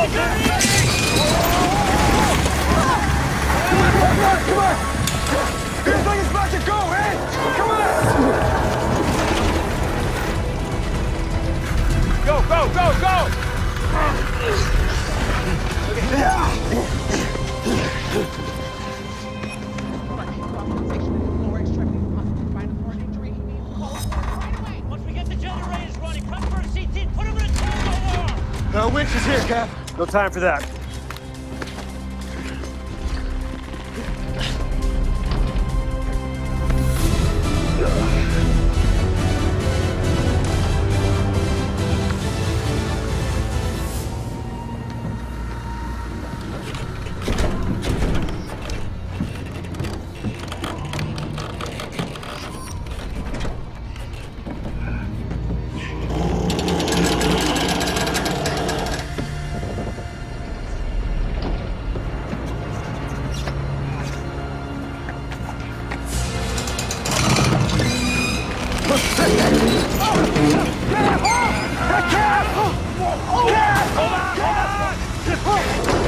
Come on! Feels like it's about to go, eh? Come on! Go, go, go, go! Once we get the generators running, cut first seats in, put them in a turbo arm! Winch is here, Cap. No time for that. Hold on!